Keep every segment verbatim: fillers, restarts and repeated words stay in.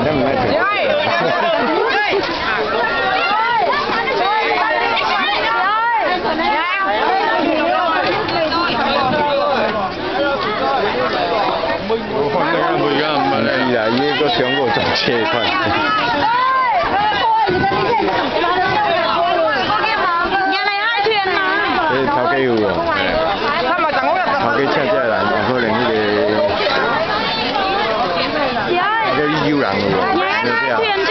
咱唔爱听。我看这个袂个，唔係啦，伊個中國裝車款。誒，頭家有喎，頭家請隻人，可能迄個頭家有人嘅喎，你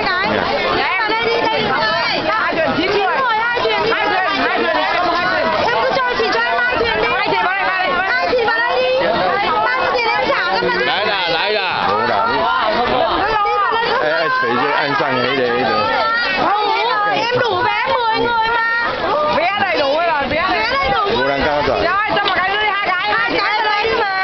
來啦來啦，冇啦，你誒誒隨住岸上嘅迄個迄個。em đủ vé mười người mà. Vé đầy đủ rồi, vé đầy đủ. Vô đang cao rồi. Rồi, xong một cái đi hai cái, hai cái lên đi mà.